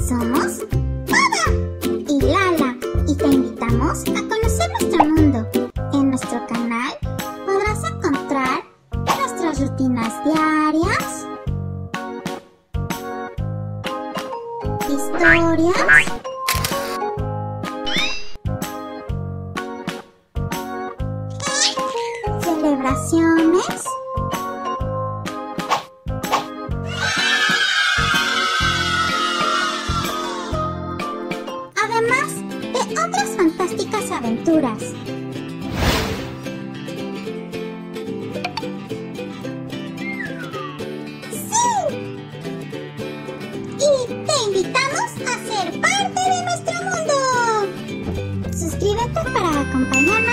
Somos Ada y Lala y te invitamos a conocer nuestro mundo. En nuestro canal podrás encontrar nuestras rutinas diarias, historias, celebraciones, además de otras fantásticas aventuras. ¡Sí! Y te invitamos a ser parte de nuestro mundo. Suscríbete para acompañarnos